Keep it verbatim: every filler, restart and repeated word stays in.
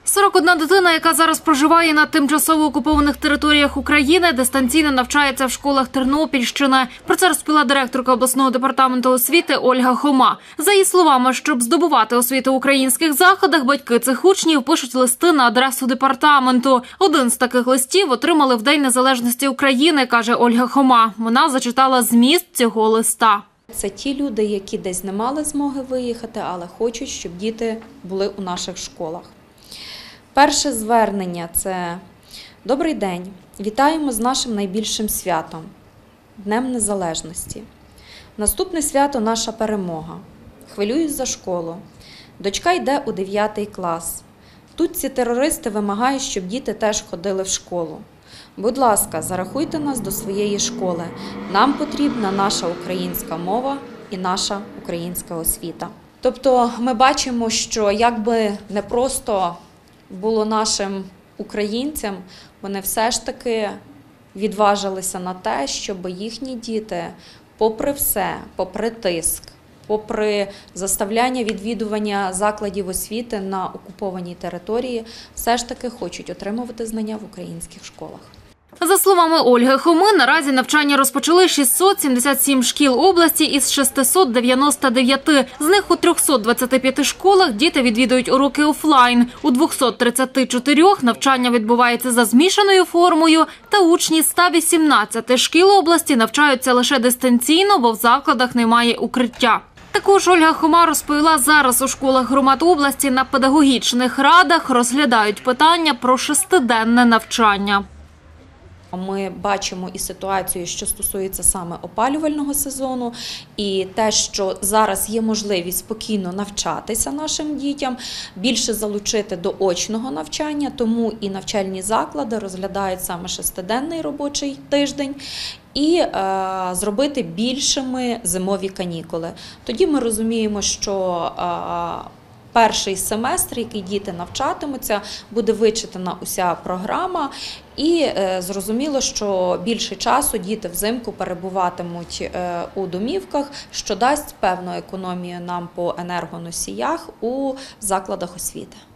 сорок одна дитина, яка зараз проживає на тимчасово окупованих територіях України, дистанційно навчається в школах Тернопільщини. Про це розповіла директорка обласного департаменту освіти Ольга Хома. За її словами, щоб здобувати освіту в українських закладах, батьки цих учнів пишуть листи на адресу департаменту. Один з таких листів отримали в День Незалежності України, каже Ольга Хома. Вона зачитала зміст цього листа. Це ті люди, які десь не мали змоги виїхати, але хочуть, щоб діти були у наших школах. Перше звернення – це «Добрий день, вітаємо з нашим найбільшим святом – Днем Незалежності. Наступне свято – наша перемога. Хвилююсь за школу. Дочка йде у дев'ятий клас. Тут ці терористи вимагають, щоб діти теж ходили в школу. Будь ласка, зарахуйте нас до своєї школи. Нам потрібна наша українська мова і наша українська освіта». Тобто ми бачимо, що якби не просто було нашим українцям, вони все ж таки відважилися на те, щоб їхні діти, попри все, попри тиск, попри заставляння відвідування закладів освіти на окупованій території, все ж таки хочуть отримувати знання в українських школах. За словами Ольги Хоми, наразі навчання розпочали шістсот сімдесят сім шкіл області із шестисот дев'яноста дев'яти. З них у трьохсот двадцяти п'яти школах діти відвідують уроки офлайн. У двохсот тридцяти чотирьох навчання відбувається за змішаною формою, та учні ста вісімнадцяти шкіл області навчаються лише дистанційно, бо в закладах немає укриття. Також Ольга Хома розповіла, зараз у школах громад області на педагогічних радах розглядають питання про шестиденне навчання. Ми бачимо і ситуацію, що стосується саме опалювального сезону, і те, що зараз є можливість спокійно навчатися нашим дітям, більше залучити до очного навчання, тому і навчальні заклади розглядають саме шестиденний робочий тиждень і е, зробити більшими зимові канікули. Тоді ми розуміємо, що е, перший семестр, який діти навчатимуться, буде вичитана уся програма, і е, зрозуміло, що більше часу діти взимку перебуватимуть е, у домівках, що дасть певну економію нам по енергоносіях у закладах освіти.